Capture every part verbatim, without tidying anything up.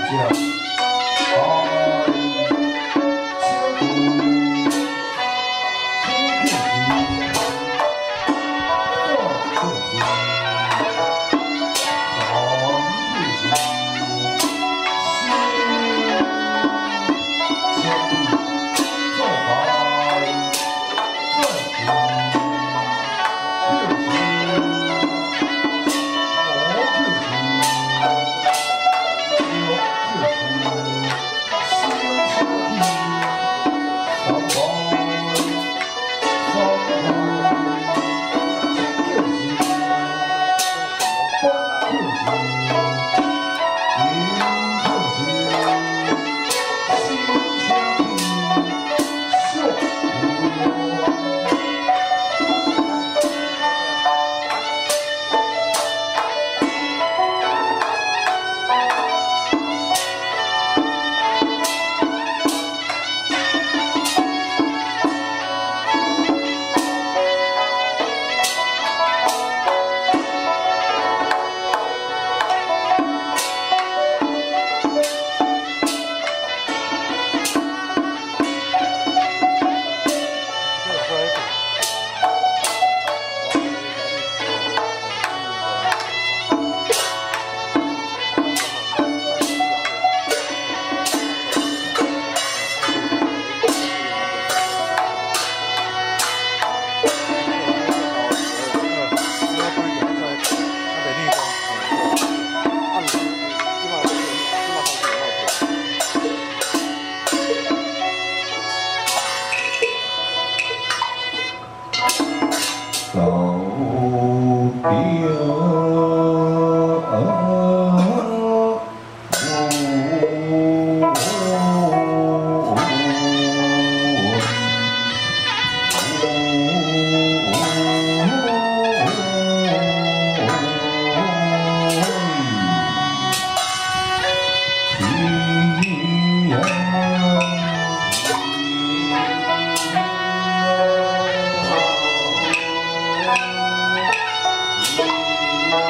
Thank you.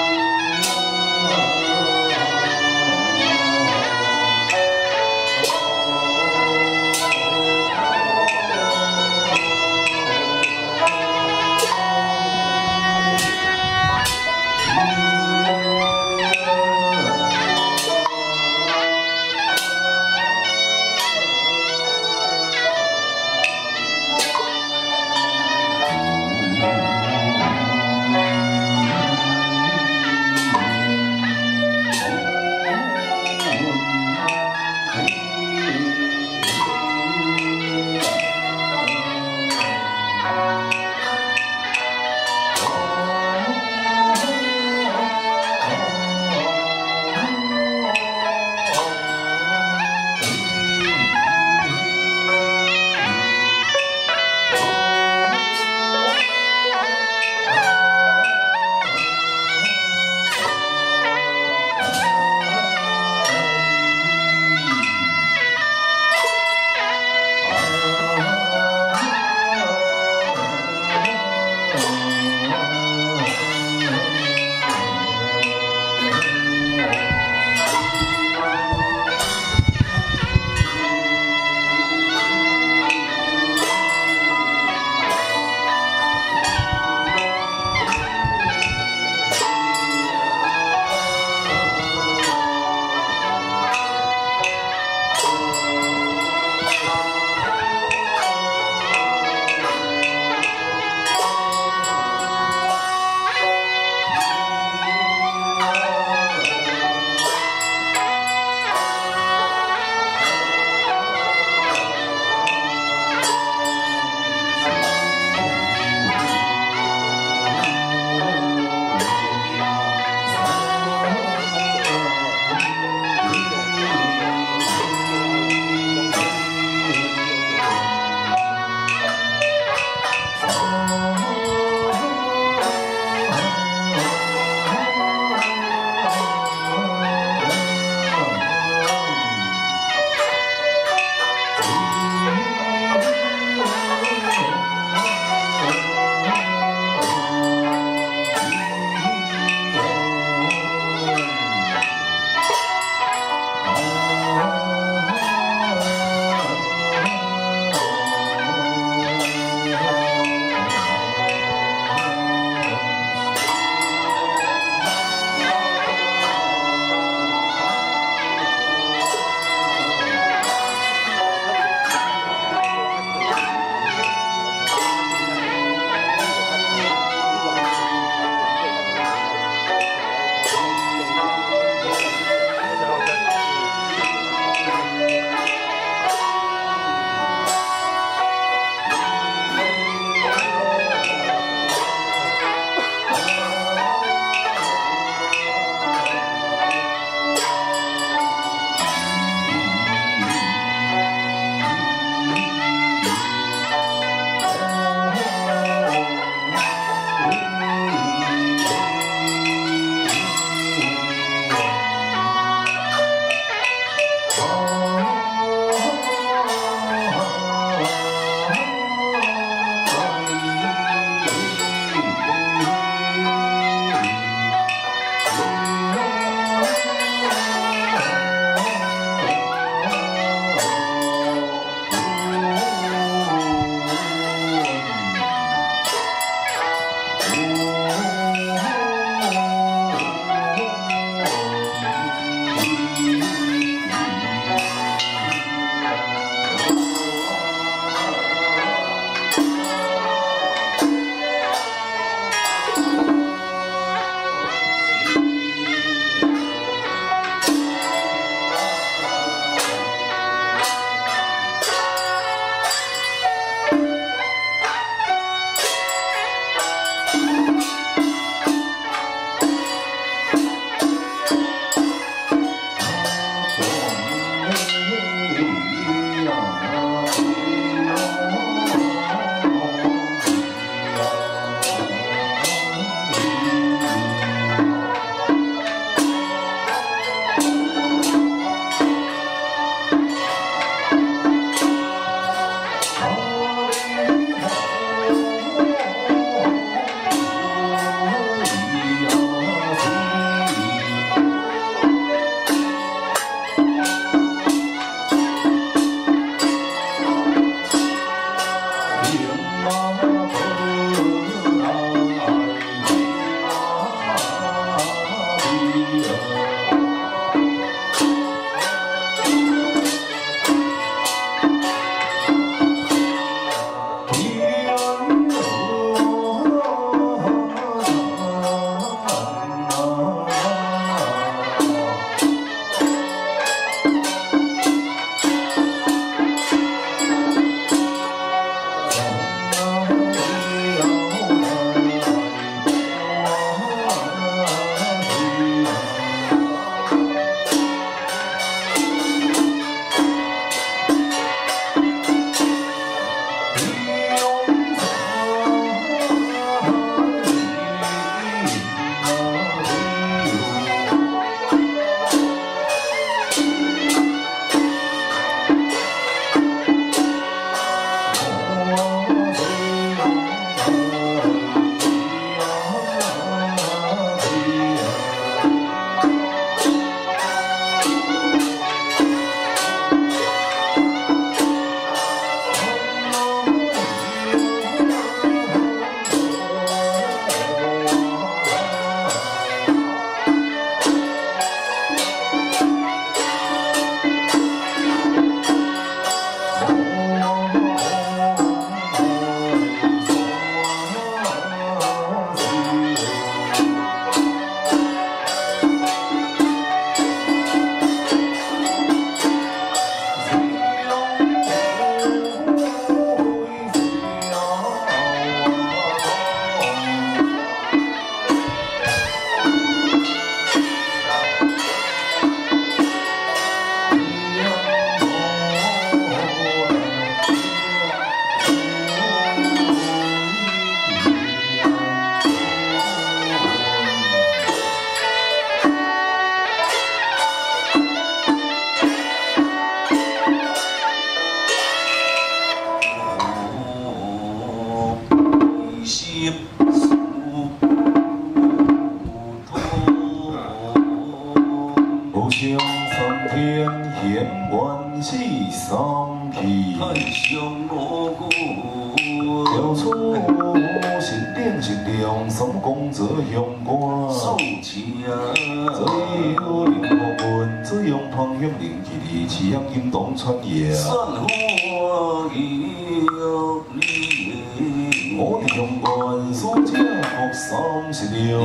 天显元是三气， 太上无辜。 调出神定神量，三公做香官。 宋钱啊， 最好灵国君，只用方向灵气力，饲养引动传业。 散花已有你， 我的香官所者各三十六。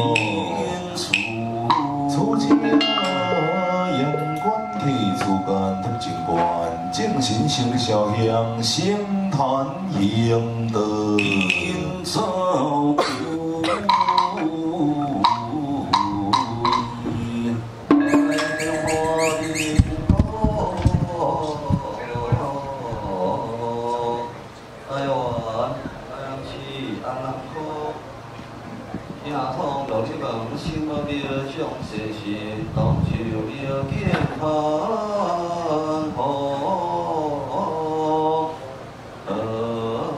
出家阳关体出干得正观，正神成肖像，生坛行德。 应造苦。听通六七问，心无妙，上世事，当就要健康好。呃，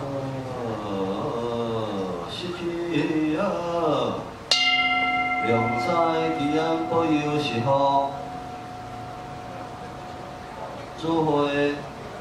失去啊，良哉吉安保佑是福，祝会。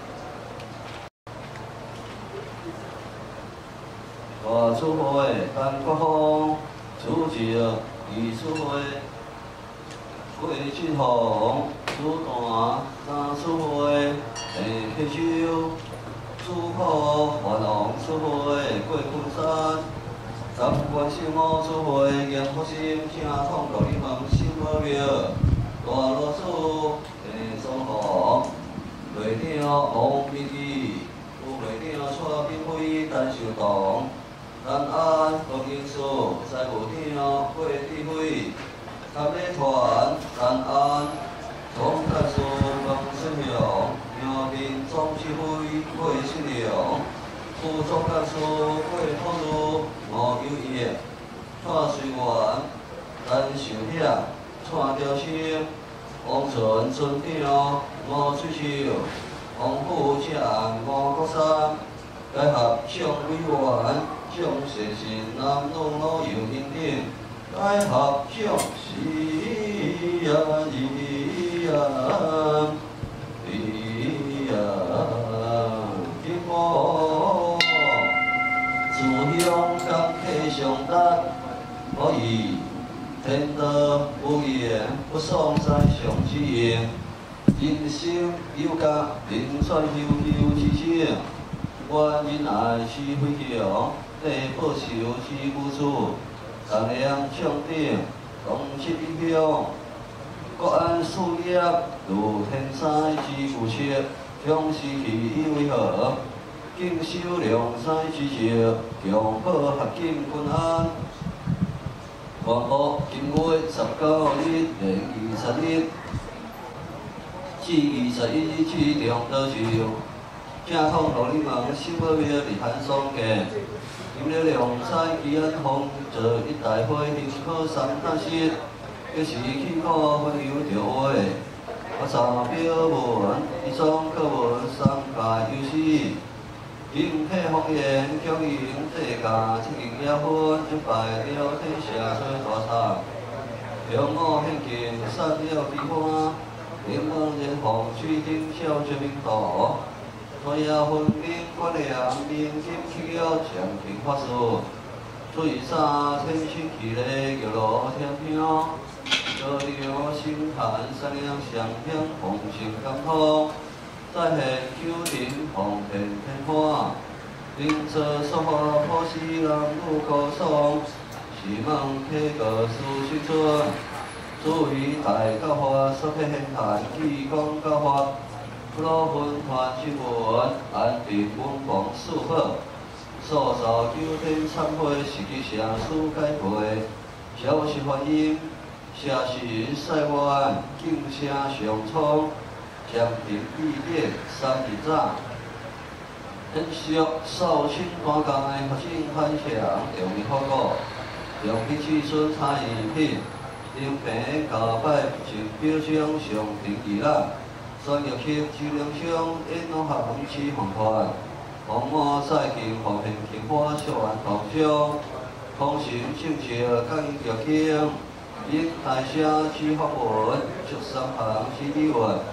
大出会丹国风，主席二出会桂七红，主段三出会地溪手，主考华龙出会过昆山，十关心五出会严福心，听通六里门心无庙，大罗祖地松红，内顶王美基，有内顶蔡炳辉陈寿堂。南安高英树，在务顶过智慧，参礼团南安总干事王胜雄，苗民总指挥过新良，副总干事过土路吴友业，蔡水员陈秀雅，蔡兆生，王纯村长吴水秀，王副长吴国山，该合上委员。上世事南路老友认定，该合上是呀咿呀咿呀，金我自乡感客上达，可以天道无言，不丧山上之言，人生有价，人选悠悠之声，愿人爱是飞翔。地保守之故处，善良上顶，同志英雄，国安事业如天灾之故切，将失去以为何？敬守良山之志，强保合境平安。广播今月十九日零二十日至二十一日至中岛上，正统六里门新宝庙日坛双见。今日良山吉安丰做一大会兴考三大室，一时起考分有条话，我查标文，一种课文三界有诗，应体方言教育地价七零一分，一败了天下最大场，向我献敬散了悲欢，临门人防水顶小最明道。我也分明观念，明金去了强行法师，水沙天星去嘞玉罗天飘，高粱心寒善良相向，红杏甘通，再现九庭红天天花，灵车说法破西南路高松，西门客个苏新村，诸位大教法所体现谈气功教法。普罗分团新闻，安定文房四好，所受九天参会实际上书解会，消息反映，社事赛湾竞声上冲，将平必变三日早。延续绍兴单工的发展反响，容易好过，用彼此村产业品，临平交摆就表彰上平二啦。专业区质量上，演农学园区航团，黄马赛庆方面庆花小安同乡，同心庆祝感应热情，因大声之发文，祝三行之理论，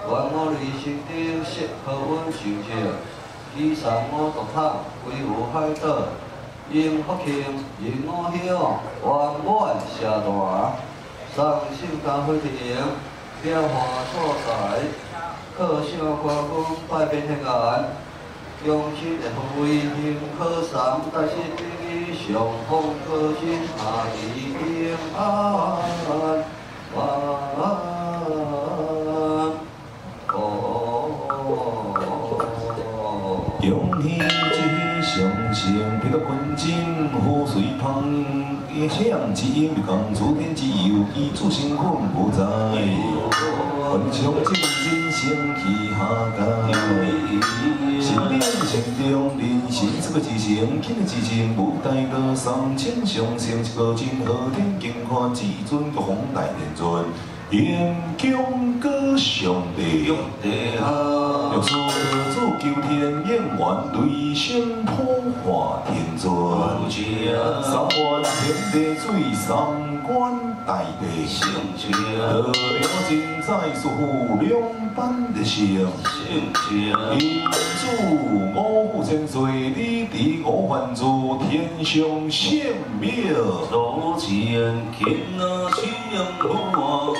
愿我内心中适合阮受着，以上我独躺，归有海岛。因福庆，因我享，圆满社大。上首加会庭，了花错彩，靠上歌风拜遍天涯。用心的抚慰，幸可三，但是对于上风可心下地平安。晚安。 恭喜这上升，彼个群真好随旁，一向之音就讲主天之有意，主身份无在，分享真真升起下界。心灵心中人生这个之成，今日之成无代个三千上升，一个真好天经看至尊个宏大天尊。演讲歌上帝，若是主求天演员，雷声普化天尊。三观天地水，三观大地圣情。得了真在师傅两班的声。因主五千岁，你伫五万祖天上圣庙。路前天啊，相望。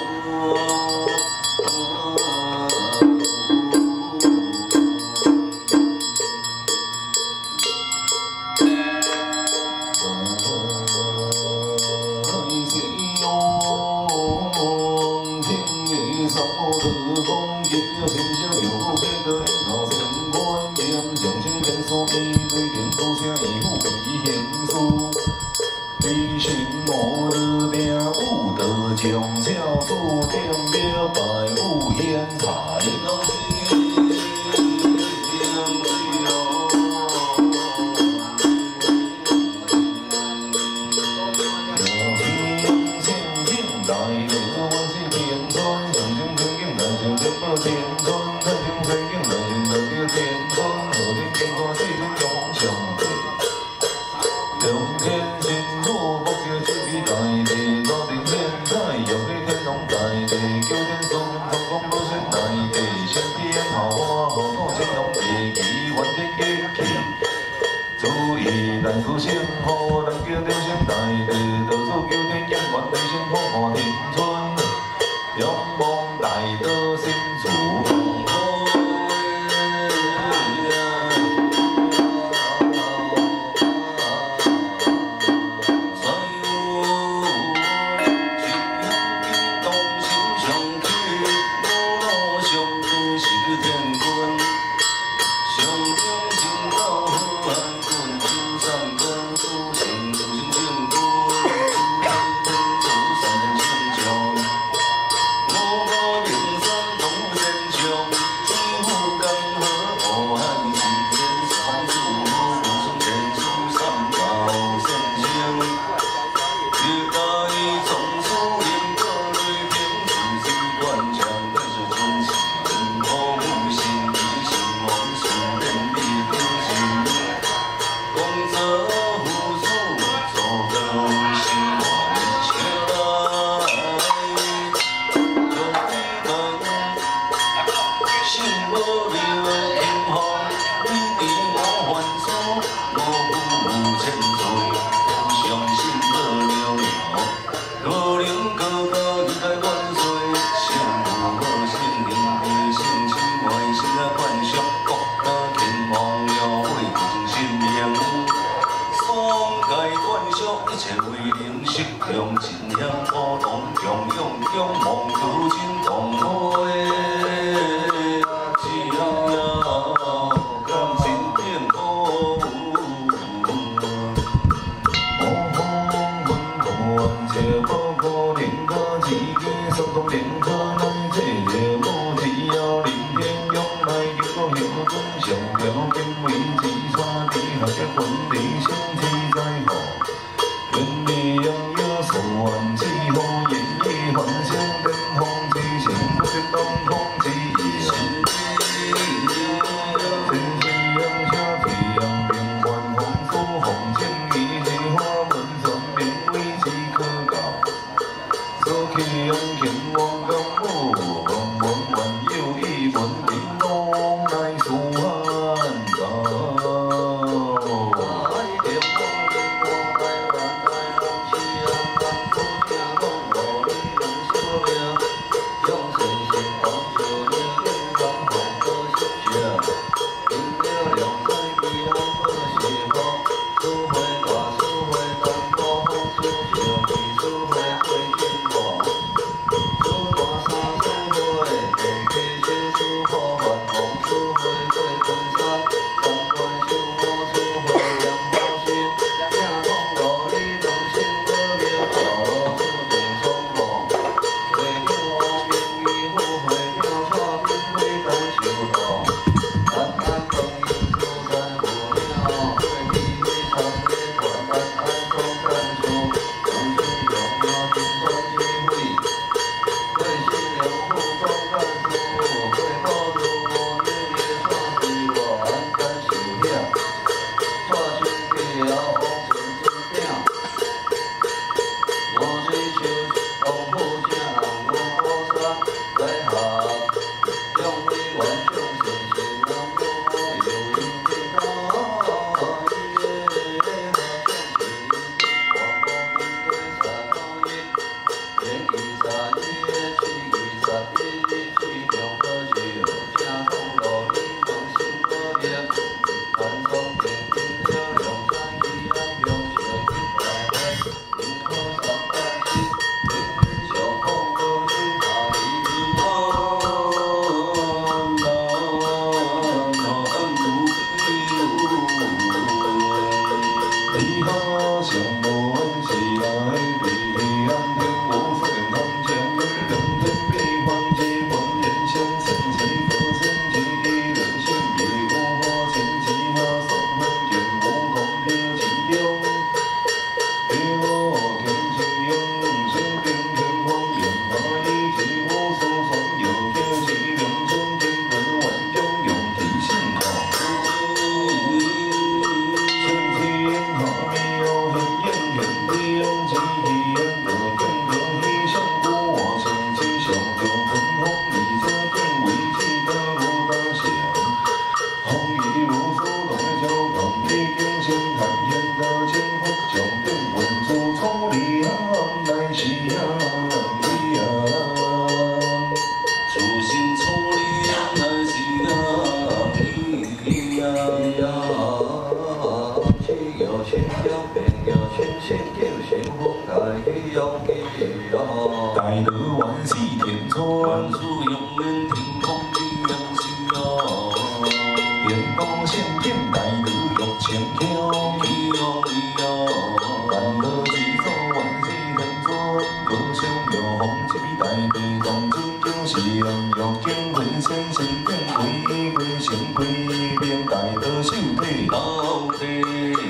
大德万世天尊， 万事永远天空之阳是哦。 天高仙天大德玉清桥， 咿哟咿哟， 万德之祖万世天尊，高声玉皇一笔大地当尊敬是人玉敬魂仙神敬归归神归命大德寿体老地。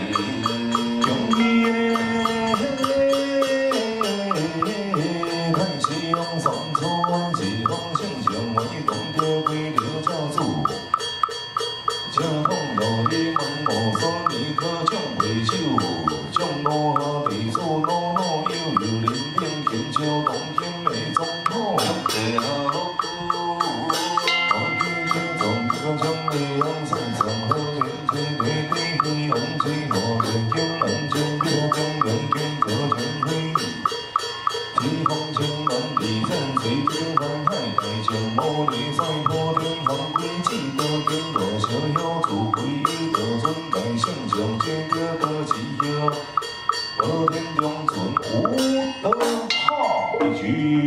上村是方向上为讲着归着教主，正讲落去问无所你可将回首，将落下地处老老悠悠林顶轻笑动听的总统，地下好久，我见见总可将的阳山上好天吹地地飞红吹落天天安全别将人间可全飞。 天空千万地山水天翻海，大将无力赛破天航归，只得天罗逍遥自归，得尊大圣上接着得起哟，得天中尊无得好去。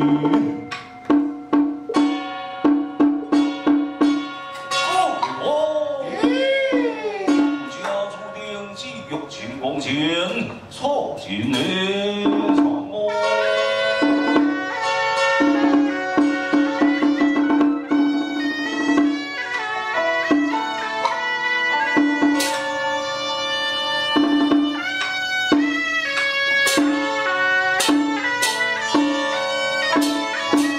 光前操心的长梦。 天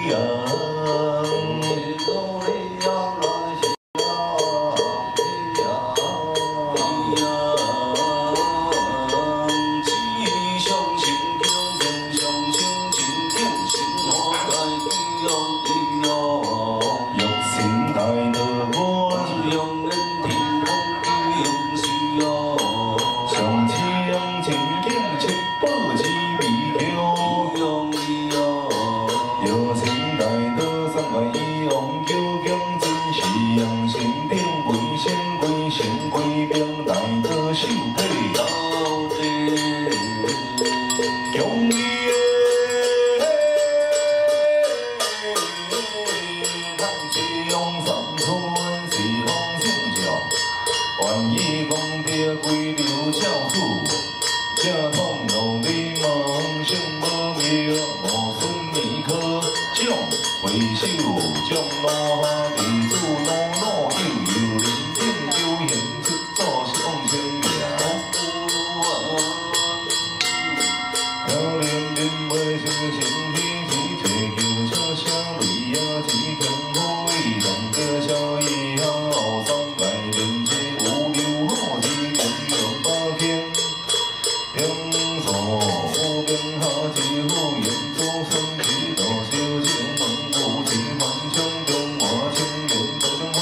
小情问有情，万千中华情缘，多种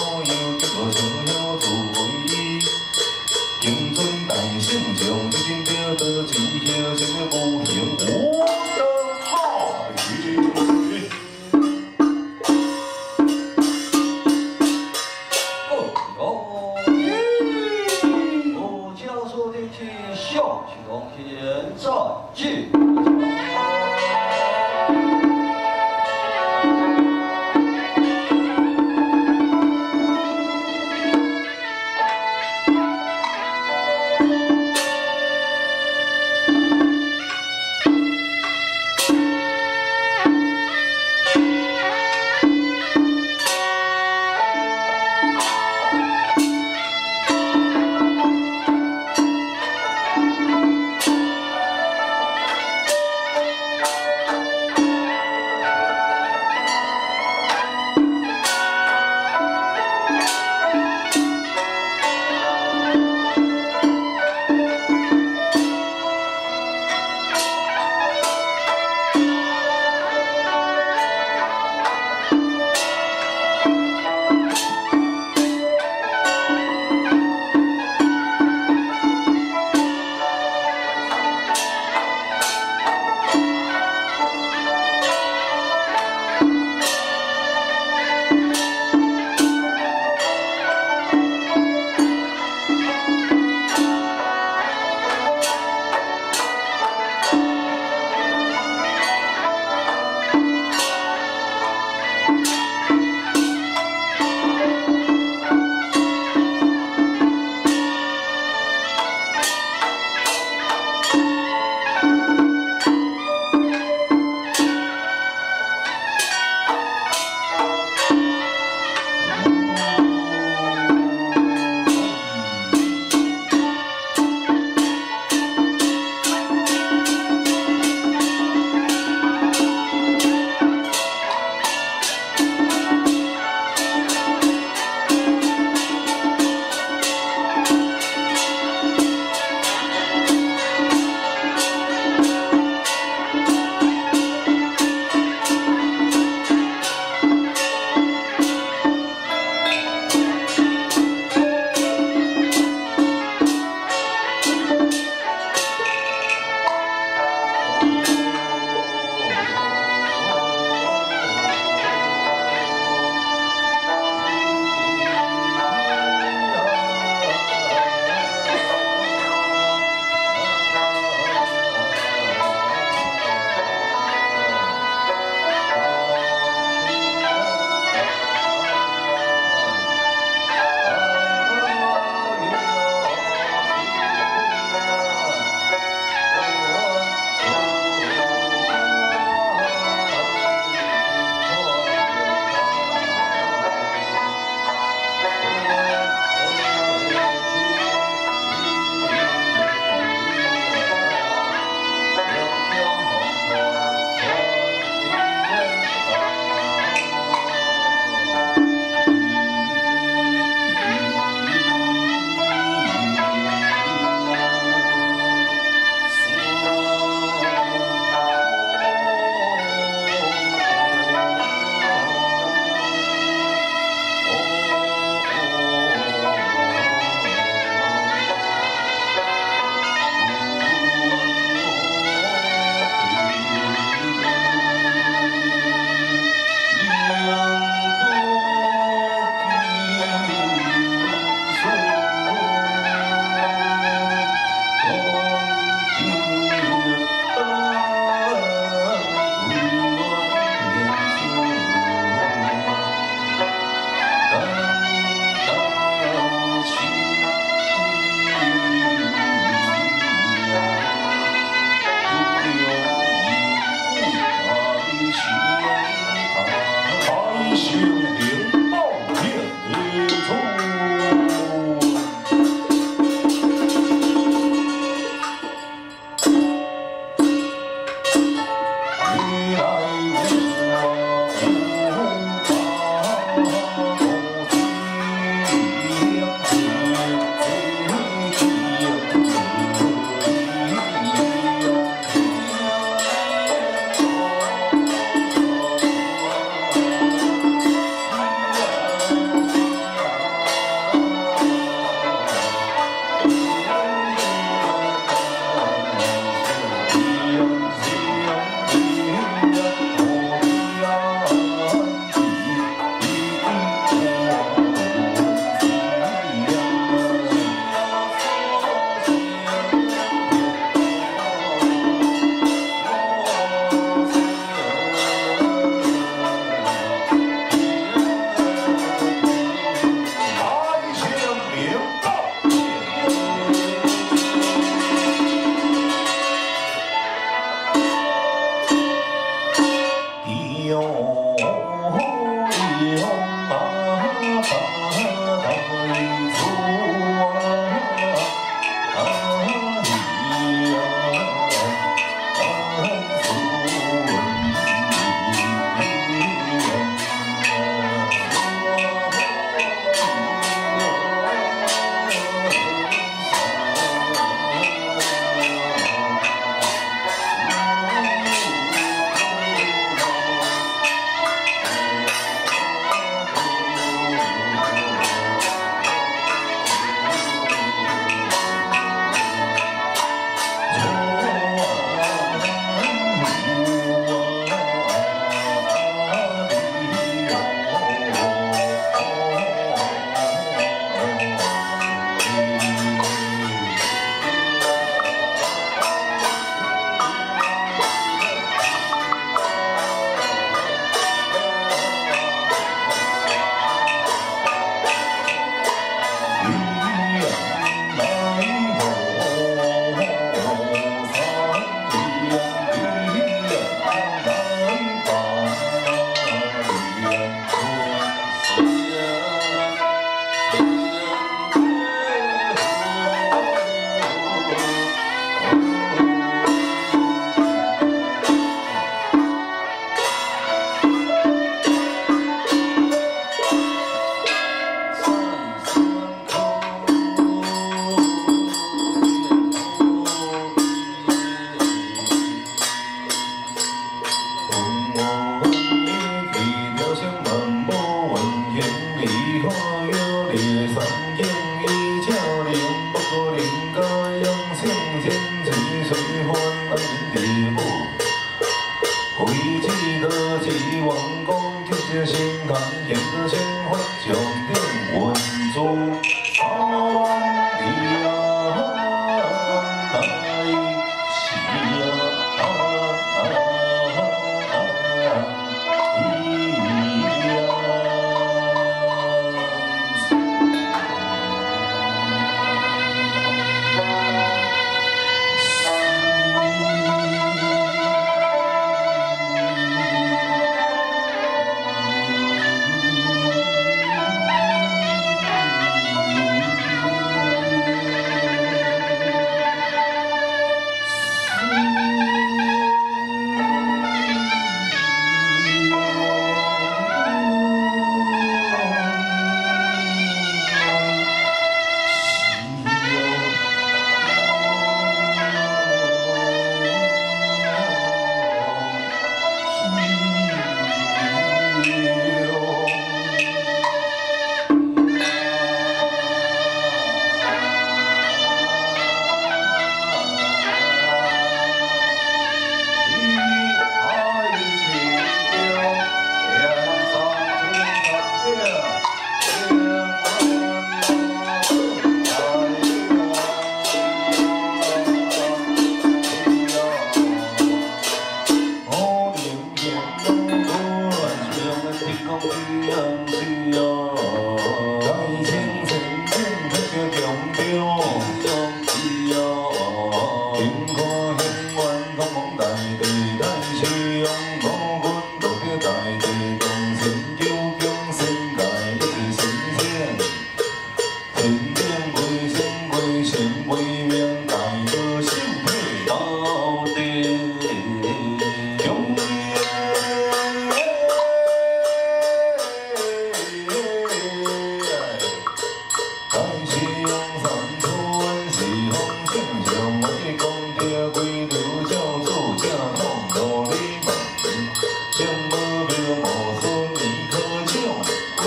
大地，大地，同心救。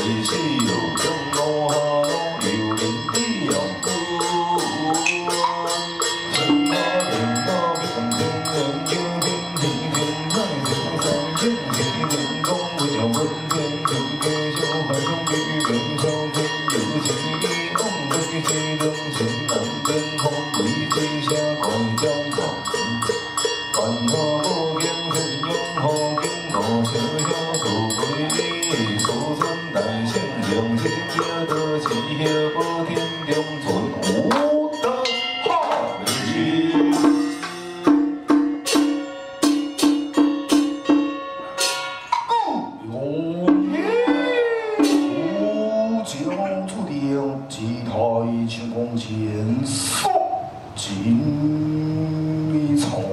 为西路将路下路流连地阳谷。神马人马变天人，叫天地天在天上天地天公不叫问天天地小海中比人小天有情义，望对西东神南天空为地下怪将狂。万花不见神勇好景，我小小土归地，祖孙代姓将天下的气血不天中存无德好气。用武将注定几台清光前送金从。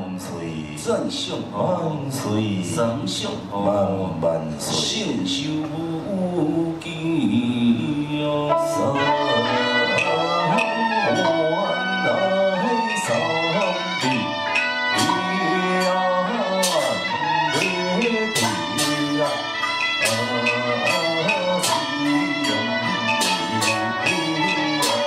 岁， 正相万岁， 神相万万岁， 信修无忌啊！ 三万来三地，地呀地地呀，啊西呀地呀。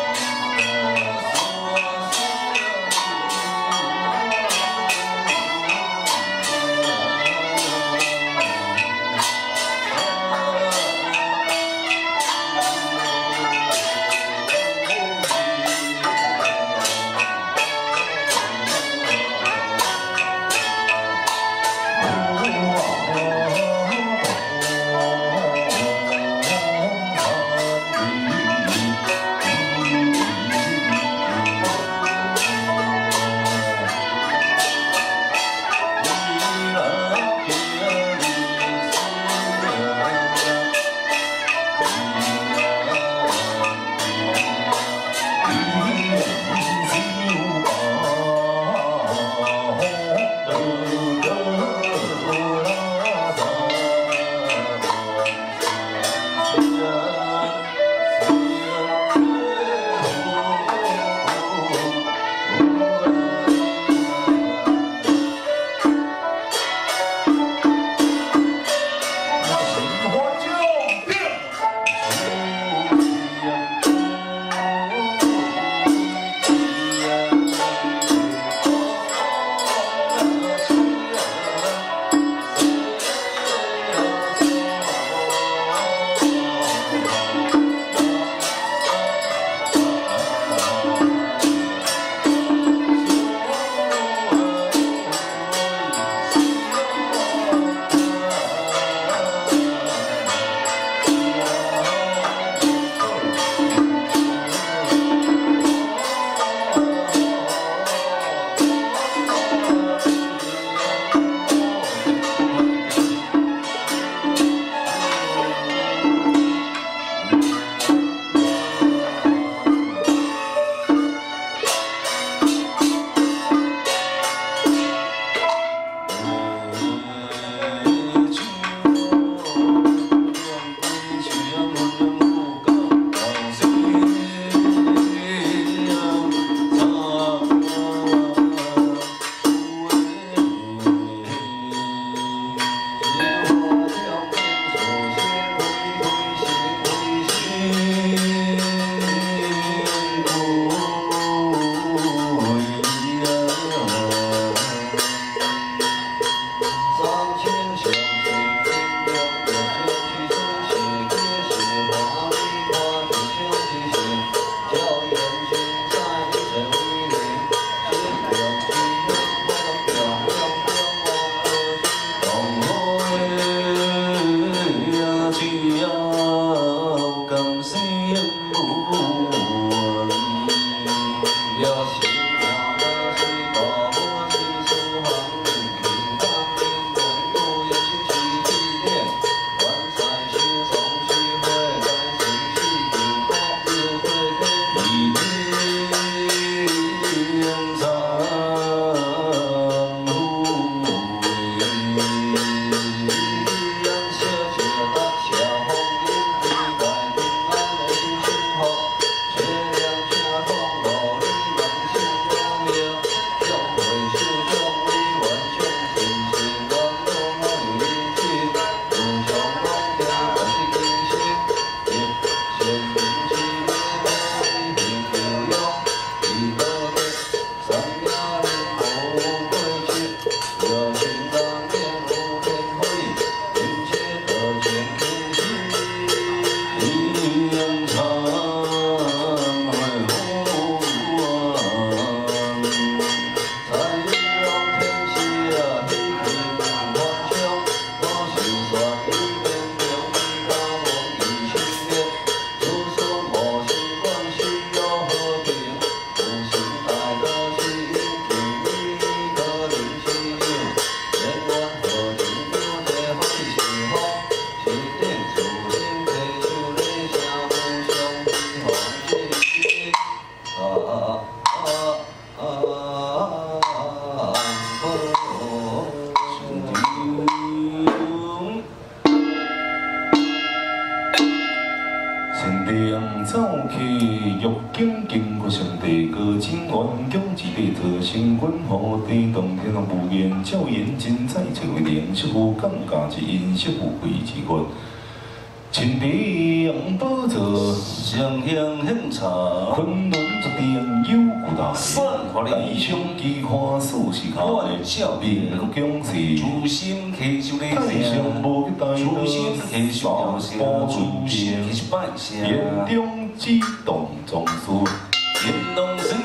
白头，新君好地当天无言，照言精彩成为灵，媳妇降价之因，媳妇贵之源。青地红宝座， 上香献茶， 昆仑竹顶有古道，大象奇花数十开，名国强势， 主心祈求你太上无大主心祈求了声，主心祈求拜声， 眼中激动壮士， 眼动是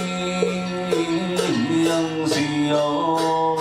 阳是哦。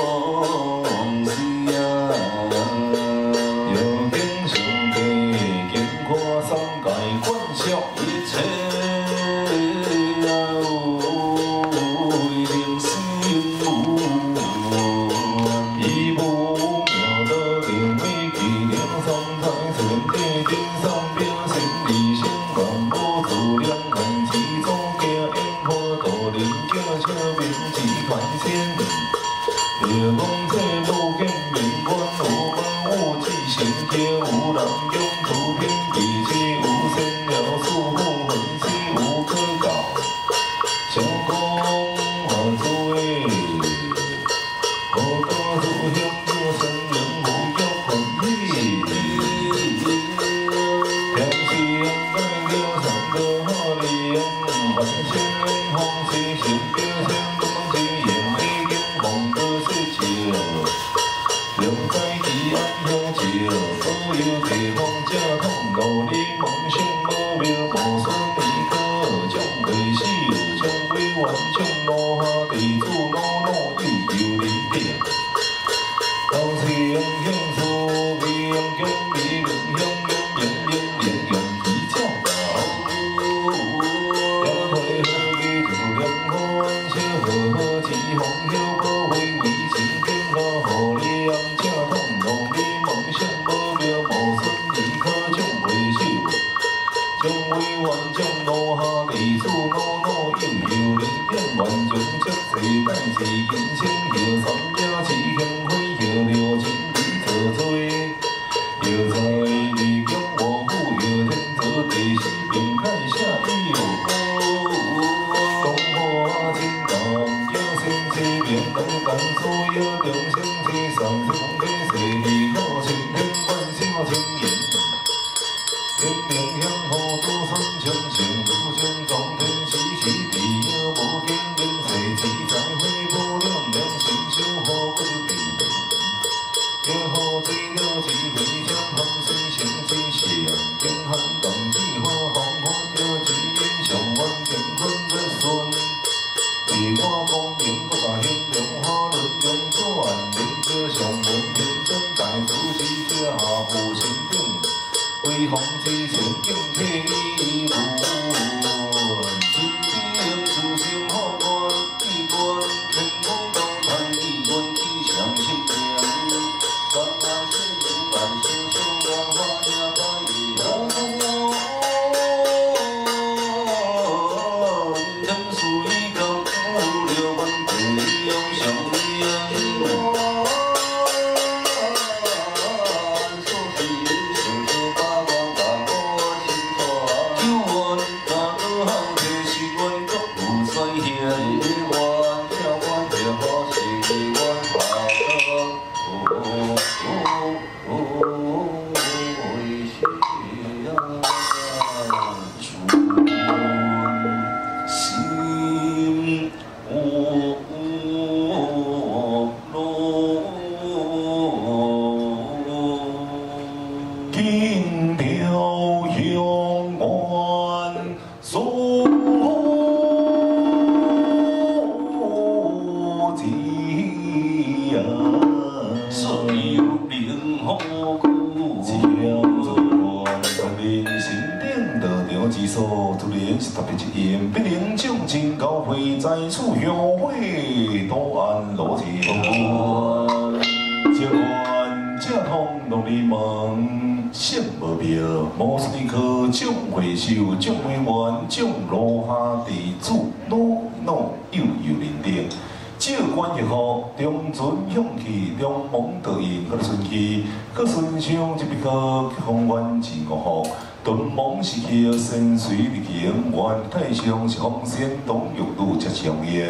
奖委员、奖落下地主，老老幼幼认定。照管一号，中尊向气，中蒙德应，搁顺气，搁顺上一笔科，方圆至五号。顿蒙是气，山水日行，元太上是风仙，东玉女接祥烟。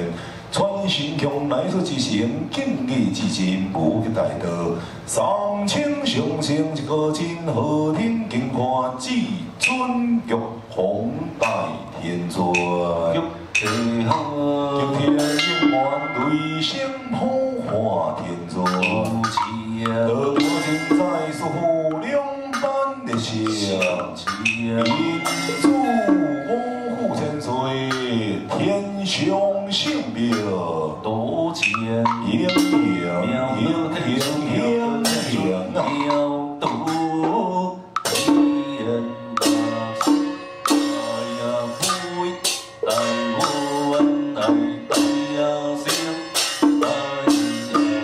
传心强乃所之成，敬业之人无极大道。三清上升一个真好听，经看至尊玉皇大天尊。玉天好，玉天应愿雷声普化天尊。道多真在所好两般的声，民主五虎千岁，天上圣庙多钱，迎迎迎迎迎迎都天大大呀灰，大我大大呀声，大呀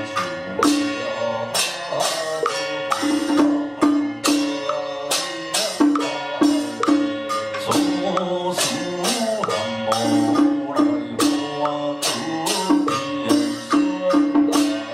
树呀，所属南无来花土天孙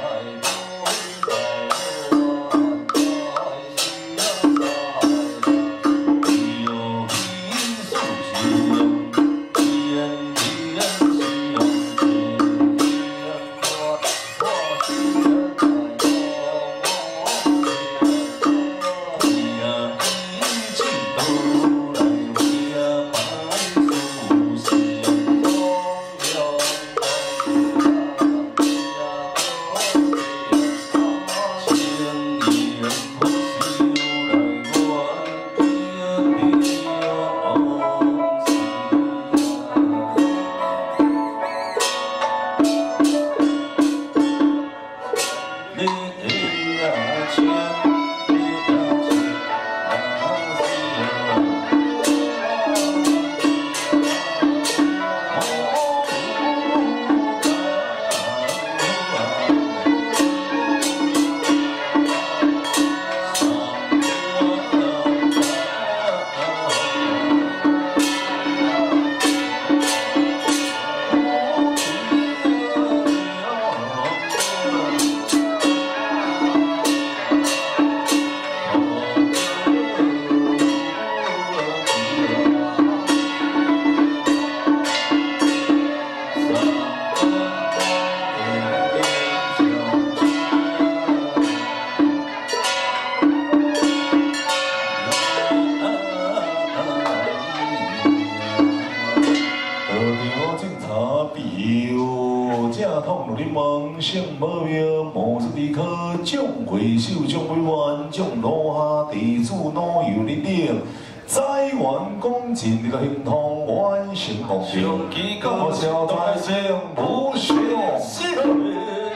正统如你梦想无妙，无出离可将回首，将委员，将落下地主老友你领，在愿公尽你个行通，完成目标，高效大声不朽。